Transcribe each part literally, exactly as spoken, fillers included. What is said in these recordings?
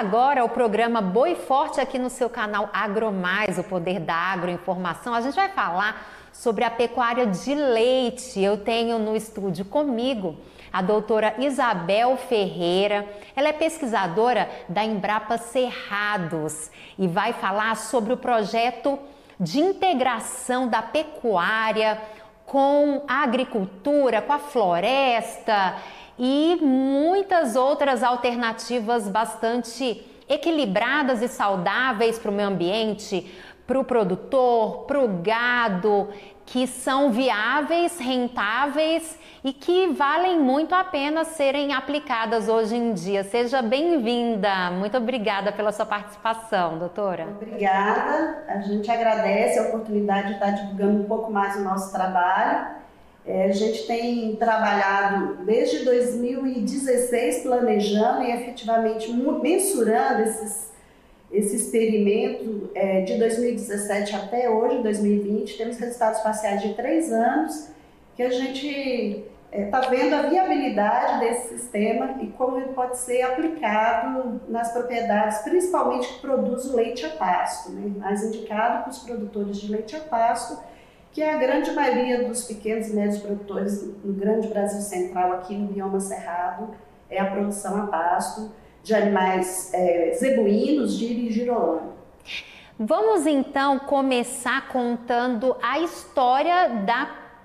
agora o programa Boi Forte aqui no seu canal AgroMais, o poder da agroinformação. A gente vai falar sobre a pecuária de leite. Eu tenho no estúdio comigo a doutora Isabel Ferreira. Ela é pesquisadora da Embrapa Cerrados e vai falar sobre o projeto de integração da pecuária com a agricultura, com a floresta e muitas outras alternativas bastante equilibradas e saudáveis para o meio ambiente, para o produtor, para o gado, que são viáveis, rentáveis e que valem muito a pena serem aplicadas hoje em dia. Seja bem-vinda. Muito obrigada pela sua participação, doutora. Obrigada. A gente agradece a oportunidade de estar divulgando um pouco mais o nosso trabalho. É, a gente tem trabalhado desde dois mil e dezesseis planejando e efetivamente mensurando esses, esse experimento é, de dois mil e dezessete até hoje, dois mil e vinte. Temos resultados parciais de três anos que a gente está é, vendo a viabilidade desse sistema e como ele pode ser aplicado nas propriedades, principalmente que produzem leite a pasto, né? Mais indicado para os produtores de leite a pasto, que é a grande maioria dos pequenos e médios produtores no grande Brasil Central, aqui no bioma cerrado, é a produção a pasto de animais é, zebuínos, giro e girolamo. Vamos então começar contando a história da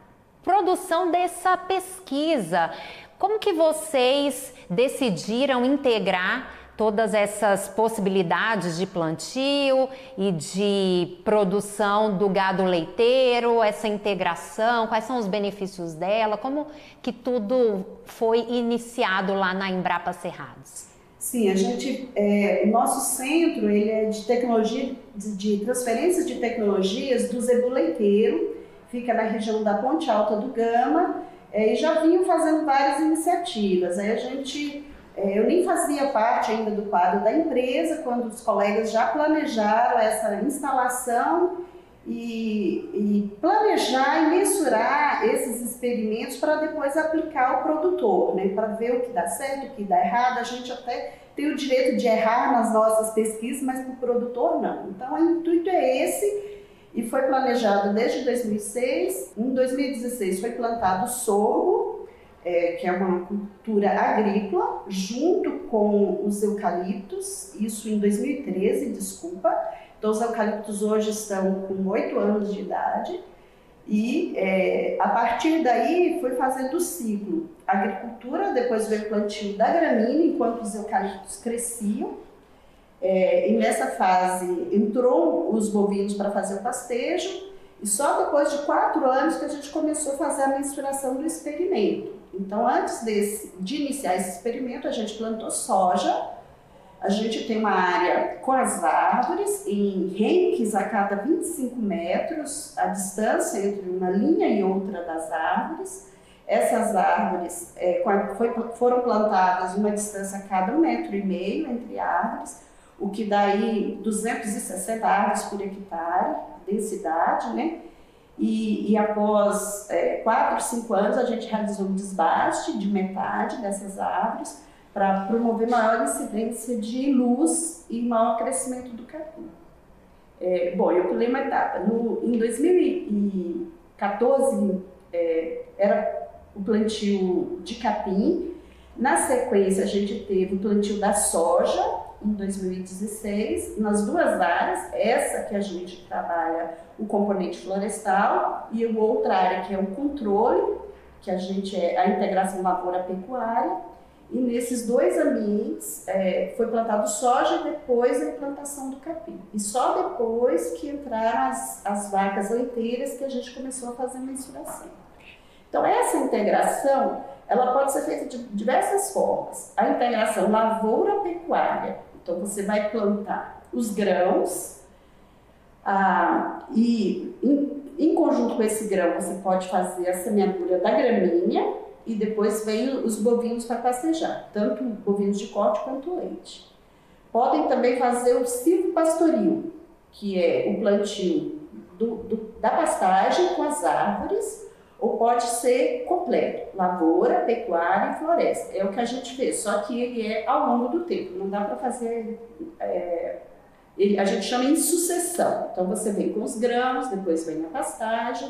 produção dessa pesquisa. Como que vocês decidiram integrar todas essas possibilidades de plantio e de produção do gado leiteiro, essa integração, quais são os benefícios dela, como que tudo foi iniciado lá na Embrapa Cerrados? Sim, a gente, é, o nosso centro ele é de tecnologia, de, de transferência de tecnologias do zebu leiteiro, fica na região da Ponte Alta do Gama, é, e já vinham fazendo várias iniciativas. Aí a gente Eu nem fazia parte ainda do quadro da empresa, quando os colegas já planejaram essa instalação e, e planejar e mensurar esses experimentos para depois aplicar ao produtor, né? Para ver o que dá certo, o que dá errado. A gente até tem o direito de errar nas nossas pesquisas, mas para o produtor não. Então o intuito é esse e foi planejado desde dois mil e seis. Em dois mil e dezesseis foi plantado sorgo, É, que é uma cultura agrícola, junto com os eucaliptos, isso em dois mil e treze, desculpa. Então os eucaliptos hoje estão com oito anos de idade e é, a partir daí foi fazendo o ciclo. Agricultura, depois veio o plantio da gramínea, enquanto os eucaliptos cresciam. É, e nessa fase entrou os bovinos para fazer o pastejo e só depois de quatro anos que a gente começou a fazer a mensuração do experimento. Então, antes desse, de iniciar esse experimento, a gente plantou soja. A gente tem uma área com as árvores, em renques a cada vinte e cinco metros, a distância entre uma linha e outra das árvores. Essas árvores é, foi, foram plantadas uma distância a cada um metro e meio entre árvores, o que dá aí duzentas e sessenta árvores por hectare, densidade, né? E, e após é, quatro, cinco anos, a gente realizou um desbaste de metade dessas árvores para promover maior incidência de luz e maior crescimento do capim. É, bom, eu pulei uma etapa. No, em dois mil e quatorze, é, era o plantio de capim. Na sequência, a gente teve o plantio da soja, em dois mil e dezesseis, nas duas áreas, essa que a gente trabalha o componente florestal e a outra área que é o controle, que a gente é a integração lavoura-pecuária, e nesses dois ambientes é, foi plantado soja e depois a implantação do capim. E só depois que entraram as, as vacas leiteiras que a gente começou a fazer a mensuração. Então essa integração, ela pode ser feita de diversas formas. A integração lavoura-pecuária, então você vai plantar os grãos ah, e em, em conjunto com esse grão você pode fazer a semeadura da gramínea e depois vem os bovinos para pastejar, tanto bovinos de corte quanto leite. Podem também fazer o silvopastoril, que é o plantio do, do, da pastagem com as árvores, ou pode ser completo, lavoura, pecuária e floresta. É o que a gente fez, só que ele é ao longo do tempo, não dá para fazer, é, ele, a gente chama em sucessão. Então você vem com os grãos, depois vem a pastagem,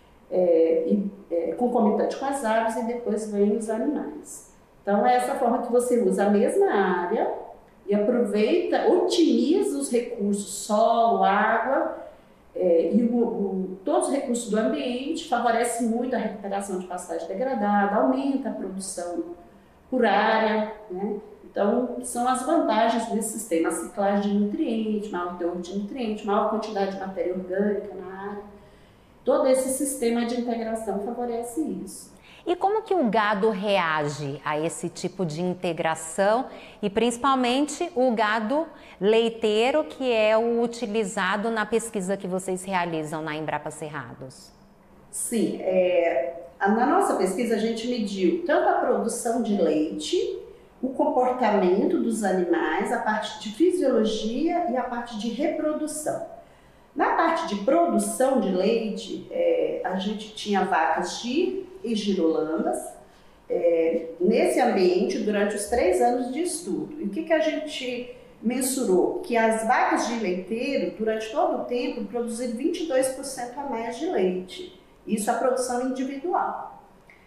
é, e, é, concomitante com as aves, e depois vem os animais. Então é essa forma que você usa a mesma área e aproveita, otimiza os recursos, solo, água, É, e o, o, todos os recursos do ambiente, favorece muito a recuperação de pastagem degradada, aumenta a produção por área, né? Então, são as vantagens desse sistema, a ciclagem de nutrientes, maior teor de nutrientes, maior quantidade de matéria orgânica na área. Todo esse sistema de integração favorece isso. E como que o gado reage a esse tipo de integração e principalmente o gado leiteiro, que é o utilizado na pesquisa que vocês realizam na Embrapa Cerrados? Sim, é, na nossa pesquisa a gente mediu tanto a produção de leite, o comportamento dos animais, a parte de fisiologia e a parte de reprodução. Na parte de produção de leite, é, a gente tinha vacas de e girolandas, é, nesse ambiente durante os três anos de estudo. E o que, que a gente mensurou? Que as vacas de leiteiro, durante todo o tempo, produziram vinte e dois por cento a mais de leite. Isso a produção individual.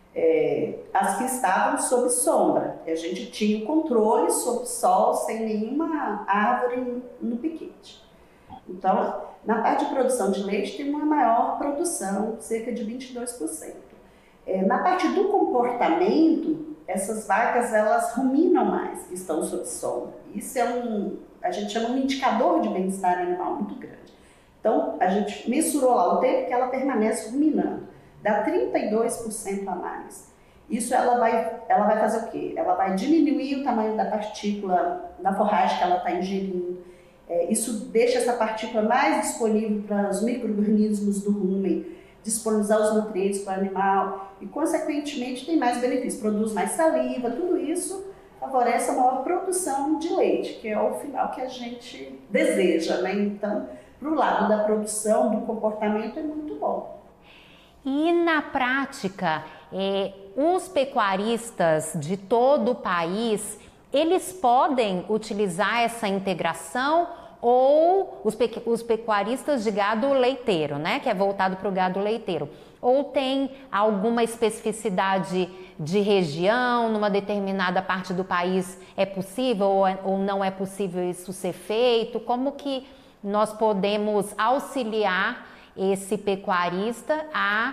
É, as que estavam sob sombra, a gente tinha o controle sob sol, sem nenhuma árvore no piquete. Então, na parte de produção de leite, tem uma maior produção, cerca de vinte e dois por cento. É, na parte do comportamento, essas vacas, elas ruminam mais, estão sob sombra. Isso é um, a gente chama um indicador de bem-estar animal muito grande. Então, a gente mensurou lá o tempo que ela permanece ruminando, dá trinta e dois por cento a mais. Isso ela vai, ela vai fazer o quê? Ela vai diminuir o tamanho da partícula da forragem que ela está ingerindo. É, isso deixa essa partícula mais disponível para os micro-organismos do rumen, disponibilizar os nutrientes para o animal e, consequentemente, tem mais benefícios, produz mais saliva, tudo isso favorece a maior produção de leite, que é o final que a gente deseja, né? Então, para o lado da produção, do comportamento, é muito bom. E na prática, é, os pecuaristas de todo o país, eles podem utilizar essa integração, ou os, pe os pecuaristas de gado leiteiro, né, que é voltado para o gado leiteiro, ou tem alguma especificidade de região, numa determinada parte do país é possível ou, é, ou não é possível isso ser feito? Como que nós podemos auxiliar esse pecuarista a,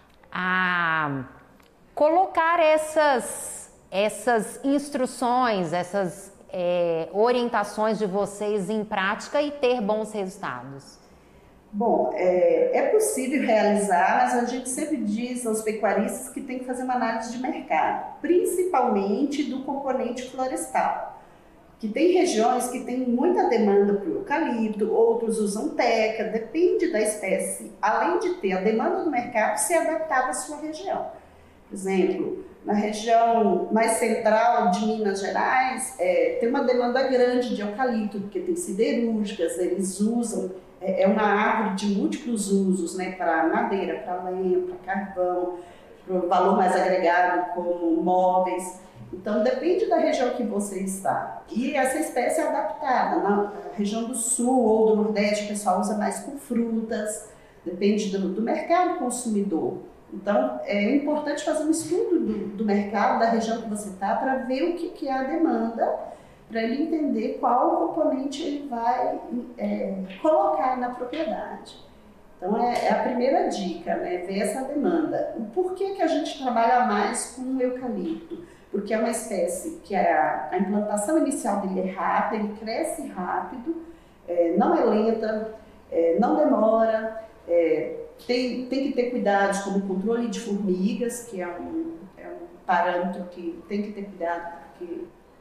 a colocar essas, essas instruções, essas É, orientações de vocês em prática e ter bons resultados? Bom, é, é possível realizar, mas a gente sempre diz aos pecuaristas que tem que fazer uma análise de mercado, principalmente do componente florestal, que tem regiões que tem muita demanda para o eucalipto, outros usam teca, depende da espécie, além de ter a demanda do mercado, se adaptar à sua região. Por exemplo, na região mais central de Minas Gerais, é, tem uma demanda grande de eucalipto, porque tem siderúrgicas, eles usam, é, é uma árvore de múltiplos usos, né, para madeira, para lenha, para carvão, para o valor mais agregado como móveis. Então, depende da região que você está. E essa espécie é adaptada. Na região do sul ou do nordeste, o pessoal usa mais com frutas, depende do, do mercado consumidor. Então, é importante fazer um estudo do, do mercado, da região que você está, para ver o que, que é a demanda, para ele entender qual componente ele vai é, colocar na propriedade. Então, é, é a primeira dica, né? Ver essa demanda. O porquê que a gente trabalha mais com o eucalipto? Porque é uma espécie que a, a implantação inicial dele é rápida, ele cresce rápido, é, não é lenta, é, não demora, é, tem, tem que ter cuidados como o controle de formigas, que é um, é um parâmetro que tem que ter cuidado, porque...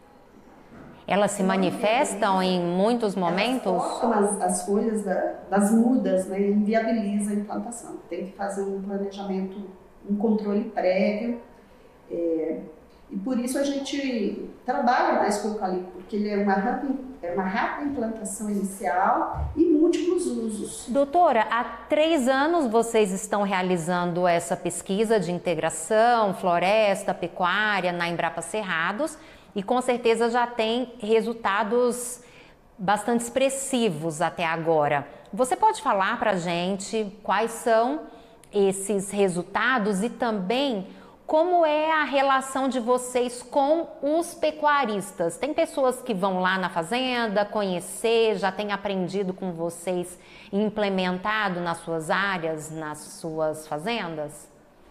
Elas se manifestam em muitos momentos? Elas cortam as, as folhas da, das mudas, né, e inviabiliza a implantação. Tem que fazer um planejamento, um controle prévio, é, e por isso a gente trabalha mais com o eucalipto, porque ele é uma rápida, é uma rápida implantação inicial e múltipla múltiplos usos. Doutora, há três anos vocês estão realizando essa pesquisa de integração floresta, pecuária na Embrapa Cerrados e com certeza já tem resultados bastante expressivos até agora. Você pode falar para a gente quais são esses resultados e também como é a relação de vocês com os pecuaristas? Tem pessoas que vão lá na fazenda conhecer, já têm aprendido com vocês e implementado nas suas áreas, nas suas fazendas?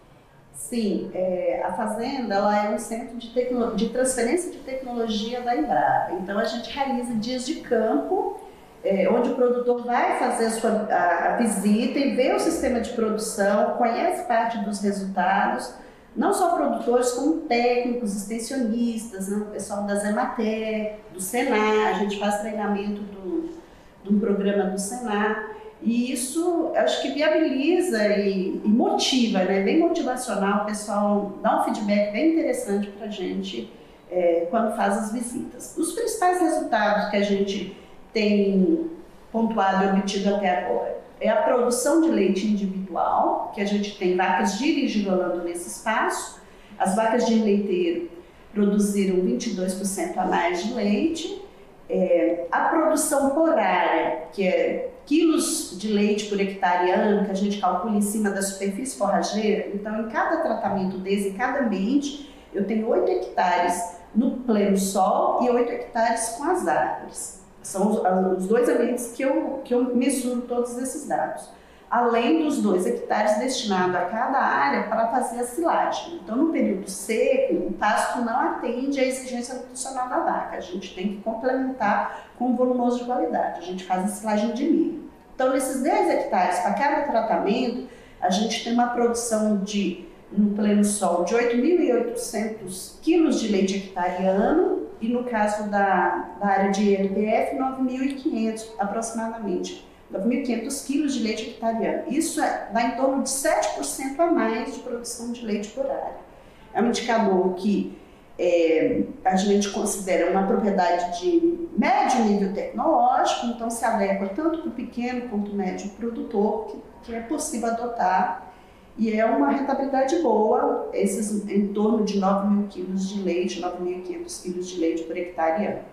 Sim, é, a fazenda ela é um centro de, tecno, de transferência de tecnologia da Embrapa. Então a gente realiza dias de campo, é, onde o produtor vai fazer a, sua, a, a visita e vê o sistema de produção, conhece parte dos resultados. Não só produtores, como técnicos, extensionistas, né? O pessoal da Zemater, do Senar, a gente faz treinamento do, do programa do Senar. E isso, acho que viabiliza e, e motiva, né? Bem motivacional, o pessoal dá um feedback bem interessante para a gente é, quando faz as visitas. Os principais resultados que a gente tem pontuado e obtido até agora é a produção de leite individual, que a gente tem vacas girigirolando nesse espaço. As vacas de leiteiro produziram vinte e dois por cento a mais de leite. É, a produção por área, que é quilos de leite por hectare ano, que a gente calcula em cima da superfície forrageira. Então, em cada tratamento desse, em cada ambiente, eu tenho oito hectares no pleno sol e oito hectares com as árvores. São os, os dois ambientes que eu, que eu mensuro todos esses dados. Além dos dois hectares destinados a cada área para fazer a silagem. Então, no período seco, o pasto não atende à exigência nutricional da vaca. A gente tem que complementar com um volumoso de qualidade. A gente faz a silagem de milho. Então, nesses dez hectares para cada tratamento, a gente tem uma produção de, no pleno sol, de oito mil e oitocentos quilos de leite hectare ano. E no caso da, da área de I L P F, nove mil e quinhentos aproximadamente. nove mil e quinhentos quilos de leite hectareano. Isso é, dá em torno de sete por cento a mais de produção de leite por área. É um indicador que é, a gente considera uma propriedade de médio nível tecnológico, então se adequa tanto para o pequeno quanto o médio produtor, que, que é possível adotar. E é uma rentabilidade boa, esses em torno de nove mil quilos de leite, nove mil e quinhentos quilos de leite por hectare ano.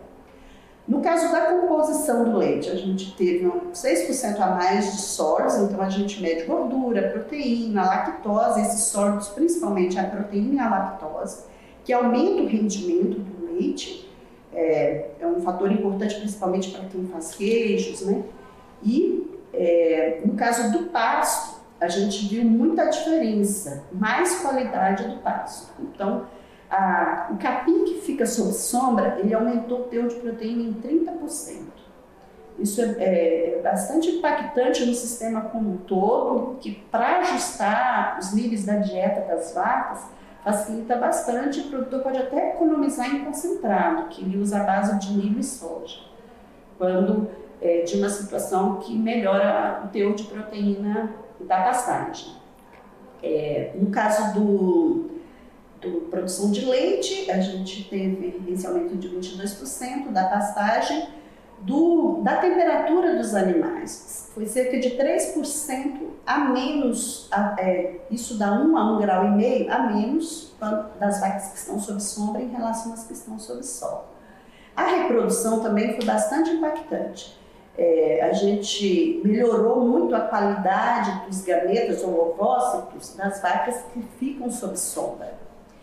No caso da composição do leite, a gente teve seis por cento a mais de sólidos, então a gente mede gordura, proteína, lactose, esses sólidos, principalmente a proteína e a lactose, que aumenta o rendimento do leite, é, é um fator importante principalmente para quem faz queijos, né? E é, no caso do pasto, a gente viu muita diferença, mais qualidade do pasto. Então, a, o capim que fica sob sombra, ele aumentou o teor de proteína em trinta por cento. Isso é, é bastante impactante no sistema como um todo, que para ajustar os níveis da dieta das vacas, facilita bastante, o produtor pode até economizar em concentrado, que ele usa a base de milho e soja, quando é, de uma situação que melhora o teor de proteína da pastagem. É, no caso do, do produção de leite, a gente teve esse aumento de vinte e dois por cento da pastagem, do, da temperatura dos animais. Foi cerca de três por cento a menos, a, é, isso dá um a um grau e meio a menos das vacas que estão sob sombra em relação às que estão sob sol. A reprodução também foi bastante impactante. É, a gente melhorou muito a qualidade dos gametas ou ovócitos das vacas que ficam sob sombra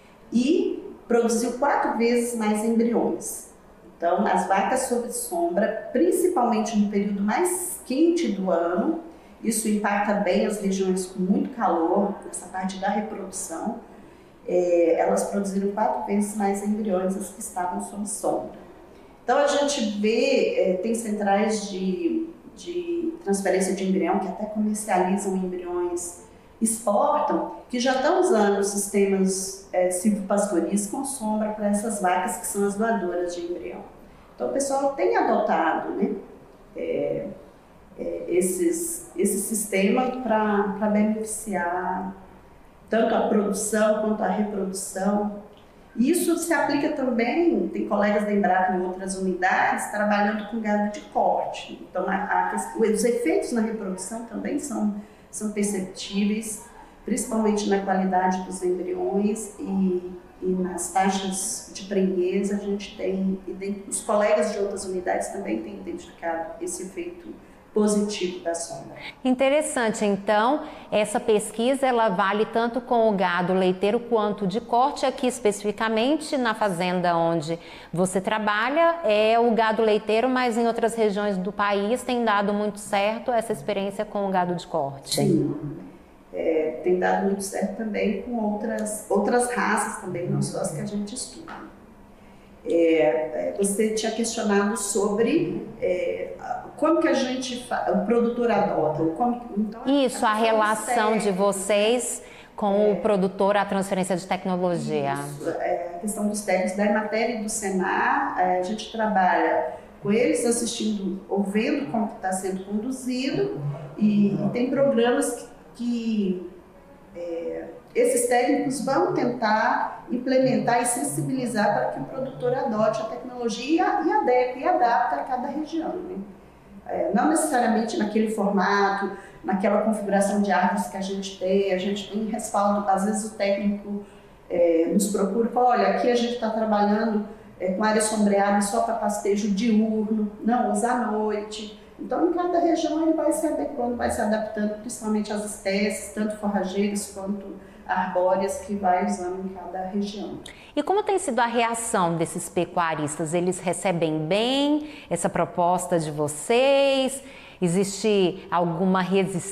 e produziu quatro vezes mais embriões. Então, as vacas sob sombra, principalmente no período mais quente do ano, isso impacta bem as regiões com muito calor, nessa parte da reprodução, é, elas produziram quatro vezes mais embriões as que estavam sob sombra. Então, a gente vê, é, tem centrais de, de transferência de embrião que até comercializam embriões, exportam, que já estão usando sistemas é, silvopastoris com sombra para essas vacas que são as doadoras de embrião. Então, o pessoal tem adotado, né, é, é, esses, esse sistema para beneficiar tanto a produção quanto a reprodução. Isso se aplica também, tem colegas da Embrapa em outras unidades trabalhando com gado de corte. Então, a, a, os efeitos na reprodução também são, são perceptíveis, principalmente na qualidade dos embriões e, e nas taxas de prenhez. A gente tem, os colegas de outras unidades também têm identificado esse efeito positivo da sombra. Interessante, então, essa pesquisa ela vale tanto com o gado leiteiro quanto de corte. Aqui especificamente na fazenda onde você trabalha é o gado leiteiro, mas em outras regiões do país tem dado muito certo essa experiência com o gado de corte. Sim, é, tem dado muito certo também com outras, outras raças também, não só as que a gente estuda. É, você tinha questionado sobre é, como que a gente, o produtor adota. Como, então, Isso, a, a relação de vocês com é, o produtor, a transferência de tecnologia. Isso, é, a questão dos técnicos da Emater e do Senar, a gente trabalha com eles assistindo, ou vendo como está sendo conduzido, e, e tem programas que, que é, esses técnicos vão tentar implementar e sensibilizar para que o produtor adote a tecnologia e adeque e adapte a cada região. Né? É, não necessariamente naquele formato, naquela configuração de árvores que a gente tem, a gente tem respaldo, às vezes o técnico é, nos procura e fala, olha, aqui a gente está trabalhando é, com área sombreada só para pastejo diurno, não usa à noite. Então, em cada região ele vai se adequando, vai se adaptando, principalmente às espécies, tanto forrageiras quanto arbóreas, que vai usando em cada região. E como tem sido a reação desses pecuaristas? Eles recebem bem essa proposta de vocês? Existe alguma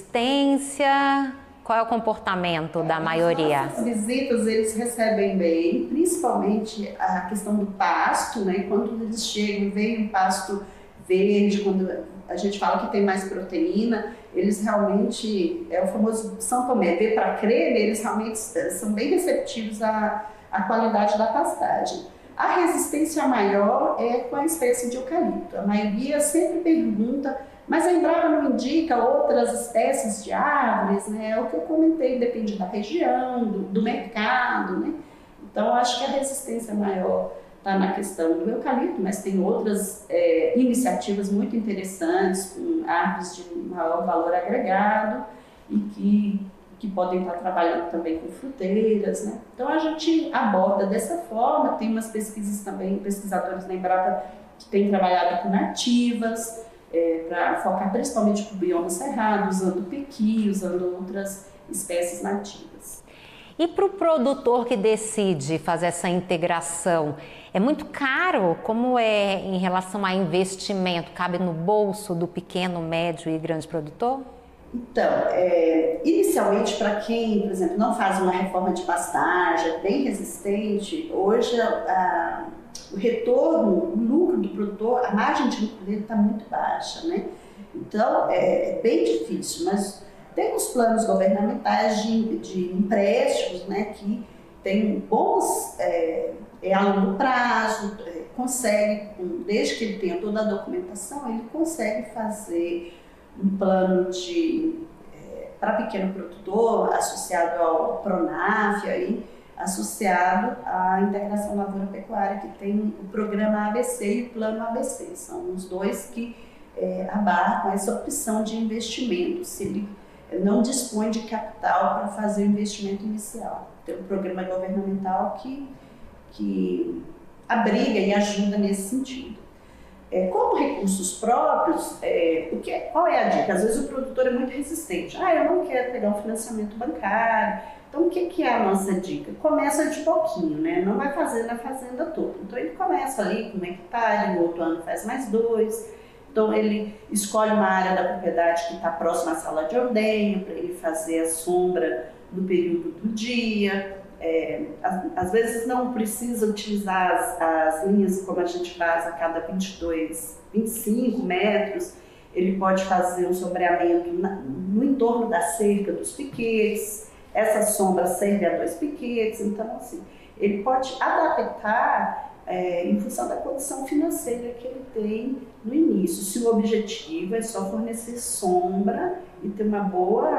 resistência? Qual é o comportamento da maioria? As visitas eles recebem bem, principalmente a questão do pasto, né? Quando eles chegam, veem um pasto verde, quando a gente fala que tem mais proteína, eles realmente, é o famoso São Tomé, ver para crer, eles realmente são bem receptivos à, à qualidade da pastagem. A resistência maior é com a espécie de eucalipto. A maioria sempre pergunta, mas a Embrapa não indica outras espécies de árvores, né? É o que eu comentei, depende da região, do, do mercado, né? Então, acho que a resistência maior está na questão do eucalipto, mas tem outras é, iniciativas muito interessantes, com árvores de maior valor agregado e que, que podem estar trabalhando também com fruteiras, né? Então a gente aborda dessa forma, tem umas pesquisas também, pesquisadores da Embrapa que têm trabalhado com nativas, é, para focar principalmente para o bioma cerrado, usando pequi, usando outras espécies nativas. E para o produtor que decide fazer essa integração, é muito caro? Como é em relação a investimento? Cabe no bolso do pequeno, médio e grande produtor? Então, é, inicialmente, para quem, por exemplo, não faz uma reforma de pastagem, bem resistente, hoje a, a, o retorno, o lucro do produtor, a margem de lucro dele está muito baixa, né? Então, é, é bem difícil, mas tem os planos governamentais de, de empréstimos, né, que tem bons, é, é a longo prazo, é, consegue, desde que ele tenha toda a documentação, ele consegue fazer um plano de, é, para pequeno produtor, associado ao Pronaf, aí, associado à integração lavoura-pecuária, que tem o programa A B C e o plano A B C. São os dois que é, abarcam essa opção de investimento, se ele não dispõe de capital para fazer o investimento inicial. Tem um programa governamental que, que abriga e ajuda nesse sentido. É, como recursos próprios, é, o que é, qual é a dica? Às vezes o produtor é muito resistente. Ah, eu não quero pegar um financiamento bancário. Então, o que, que é a nossa dica? Começa de pouquinho, né? Não vai fazer na fazenda toda. Então, ele começa ali com um hectare, no outro ano faz mais dois. Então, ele escolhe uma área da propriedade que está próxima à sala de ordenha, para ele fazer a sombra no período do dia. É, às vezes não precisa utilizar as, as linhas como a gente faz a cada vinte e dois, vinte e cinco metros. Ele pode fazer um sombreamento na, no entorno da cerca dos piquetes. Essa sombra serve a dois piquetes. Então, assim, ele pode adaptar É, em função da condição financeira que ele tem no início. Se o objetivo é só fornecer sombra e ter uma boa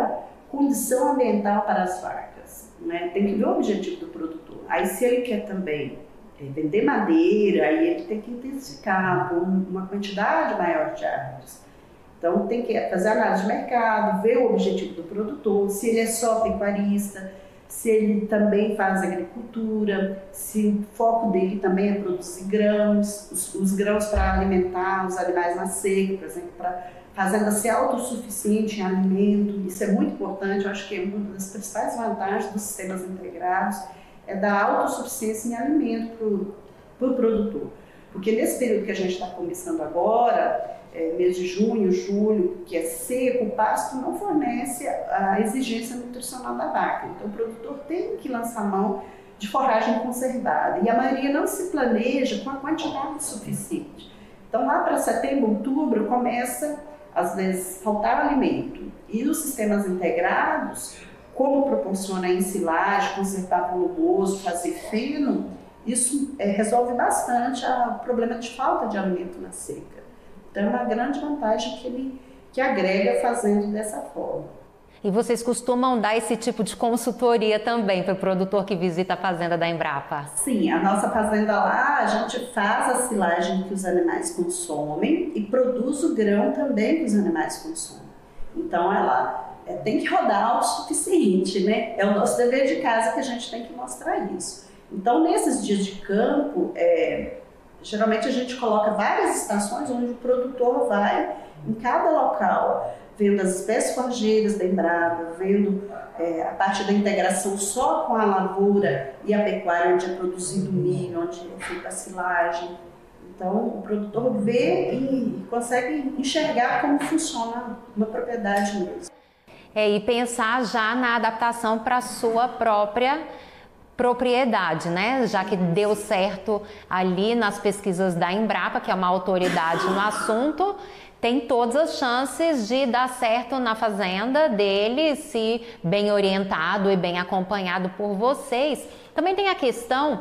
condição ambiental para as vacas, né? Tem que ver o objetivo do produtor. Aí se ele quer também é, vender madeira, aí ele tem que intensificar com uma quantidade maior de árvores. Então tem que fazer análise de mercado, ver o objetivo do produtor, se ele é só pecuarista, se ele também faz agricultura, se o foco dele também é produzir grãos, os, os grãos para alimentar os animais na seca, por exemplo, para a fazenda ser autossuficiente em alimento. Isso é muito importante, eu acho que é uma das principais vantagens dos sistemas integrados, é dar autossuficiência em alimento para o pro produtor. Porque nesse período que a gente está começando agora, é, mês de junho, julho, que é seco, o pasto não fornece a exigência nutricional da vaca. Então o produtor tem que lançar mão de forragem conservada. E a maioria não se planeja com a quantidade suficiente. Então lá para setembro, outubro, começa às vezes faltar alimento. E os sistemas integrados, como proporciona a ensilagem, conservar volumoso, fazer feno, isso é, resolve bastante o problema de falta de alimento na seca. Então é uma grande vantagem que ele que agrega fazendo dessa forma. E vocês costumam dar esse tipo de consultoria também para o produtor que visita a fazenda da Embrapa? Sim, a nossa fazenda lá, a gente faz a silagem que os animais consomem e produz o grão também que os animais consomem. Então ela é, tem que rodar autossuficiente, né? É o nosso dever de casa que a gente tem que mostrar isso. Então nesses dias de campo, é, geralmente a gente coloca várias estações onde o produtor vai em cada local, vendo as espécies forrageiras da Embrapa, vendo é, a parte da integração só com a lavoura e a pecuária, onde é produzido milho, onde é feita a silagem. Então o produtor vê e consegue enxergar como funciona uma propriedade mesmo. É, e pensar já na adaptação para a sua própria propriedade, né? Já que deu certo ali nas pesquisas da Embrapa, que é uma autoridade no assunto, tem todas as chances de dar certo na fazenda dele, se bem orientado e bem acompanhado por vocês. Também tem a questão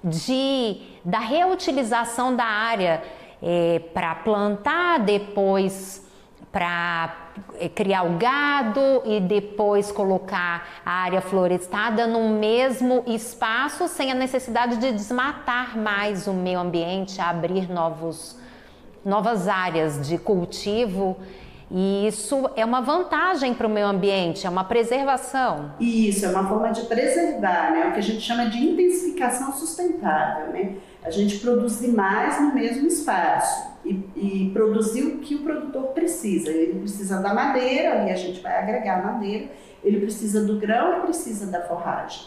de, da reutilização da área é, para plantar, depois para criar o gado e depois colocar a área florestada no mesmo espaço, sem a necessidade de desmatar mais o meio ambiente, abrir novos, novas áreas de cultivo. E isso é uma vantagem para o meio ambiente, é uma preservação. Isso, é uma forma de preservar, né? O que a gente chama de intensificação sustentável, né? A gente produzir mais no mesmo espaço e, e produzir o que o produtor precisa. Ele precisa da madeira, ali a gente vai agregar madeira, ele precisa do grão e precisa da forragem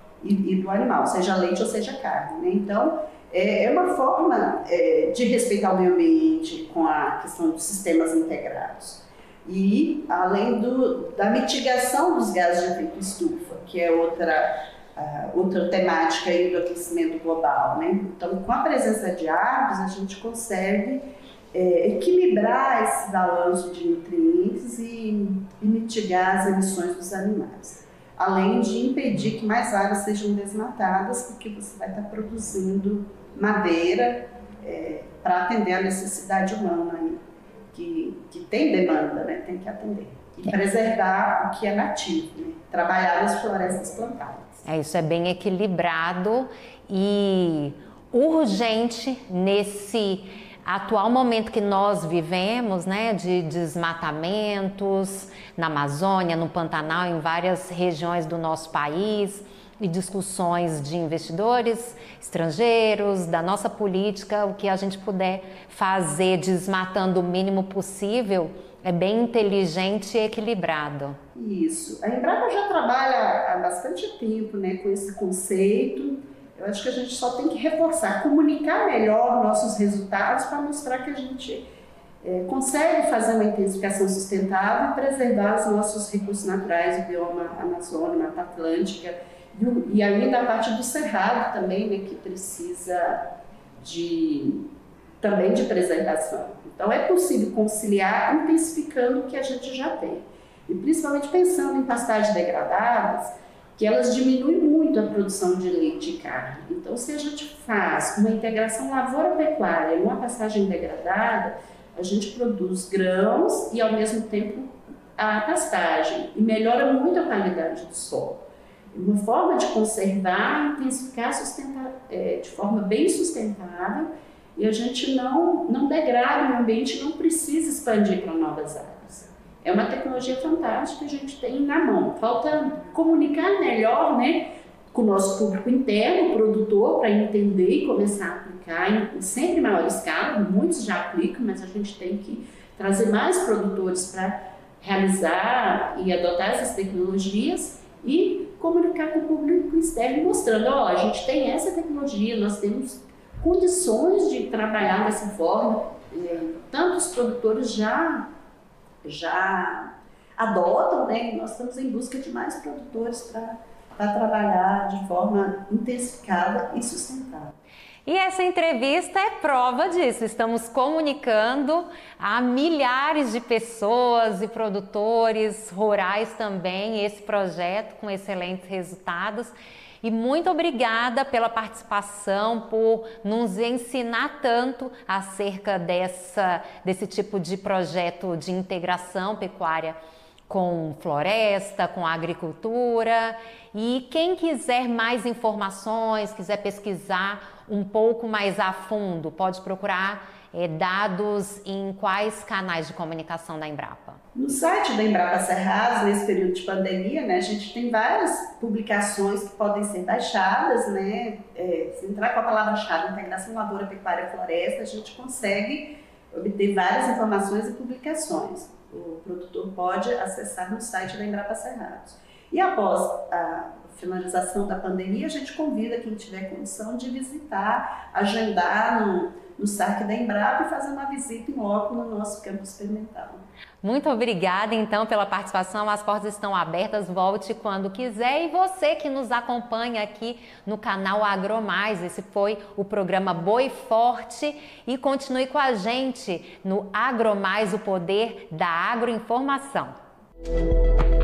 e, e do animal, seja leite ou seja carne, né? Então, é, é uma forma é, de respeitar o meio ambiente com a questão dos sistemas integrados. E além do, da mitigação dos gases de efeito estufa, que é outra... Uh, outra temática aí do aquecimento global, né? Então, com a presença de árvores, a gente consegue é, equilibrar esse balanço de nutrientes e, e mitigar as emissões dos animais. Além de impedir que mais áreas sejam desmatadas, porque você vai estar produzindo madeira é, para atender a necessidade humana aí, que, que tem demanda, né? Tem que atender. E preservar o que é nativo, né? Trabalhar nas florestas plantadas. É, isso é bem equilibrado e urgente nesse atual momento que nós vivemos, né, de desmatamentos na Amazônia, no Pantanal, em várias regiões do nosso país, e discussões de investidores estrangeiros, da nossa política, o que a gente puder fazer desmatando o mínimo possível, é bem inteligente e equilibrado. Isso. A Embrapa já trabalha há bastante tempo, né, com esse conceito. Eu acho que a gente só tem que reforçar, comunicar melhor nossos resultados para mostrar que a gente é, consegue fazer uma intensificação sustentável e preservar os nossos recursos naturais, o bioma Amazônia, Mata Atlântica e, e ainda a parte do Cerrado também, né, que precisa de, também de preservação. Então é possível conciliar intensificando o que a gente já tem. E principalmente pensando em pastagens degradadas, que elas diminuem muito a produção de leite e carne. Então, se a gente faz uma integração lavoura-pecuária em uma pastagem degradada, a gente produz grãos e, ao mesmo tempo, a pastagem e melhora muito a qualidade do solo. Uma forma de conservar, intensificar sustentar, é, de forma bem sustentável, e a gente não, não degrada o ambiente, não precisa expandir para novas áreas. É uma tecnologia fantástica que a gente tem na mão. Falta comunicar melhor, né, com o nosso público interno, o produtor, para entender e começar a aplicar em sempre maior escala. Muitos já aplicam, mas a gente tem que trazer mais produtores para realizar e adotar essas tecnologias e comunicar com o público externo, mostrando, ó, a gente tem essa tecnologia, nós temos condições de trabalhar dessa forma. É, tantos produtores já, já adotam, né? Nós estamos em busca de mais produtores para trabalhar de forma intensificada e sustentável. E essa entrevista é prova disso. Estamos comunicando a milhares de pessoas e produtores rurais também esse projeto com excelentes resultados. E muito obrigada pela participação, por nos ensinar tanto acerca dessa, desse tipo de projeto de integração pecuária com floresta, com agricultura. E quem quiser mais informações, quiser pesquisar um pouco mais a fundo, pode procurar é, dados em quais canais de comunicação da Embrapa? No site da Embrapa Cerrados, nesse período de pandemia, né, a gente tem várias publicações que podem ser baixadas, né? É, se entrar com a palavra-chave Integração Lavoura, Pecuária e Floresta, a gente consegue obter várias informações e publicações. O produtor pode acessar no site da Embrapa Cerrados. E após a finalização da pandemia, a gente convida quem tiver condição de visitar, agendar no, no site da Embrapa e fazer uma visita em loco no nosso campo experimental. Muito obrigada, então, pela participação. As portas estão abertas, volte quando quiser. E você que nos acompanha aqui no canal AgroMais, esse foi o programa Boi Forte. E continue com a gente no AgroMais, o poder da agroinformação.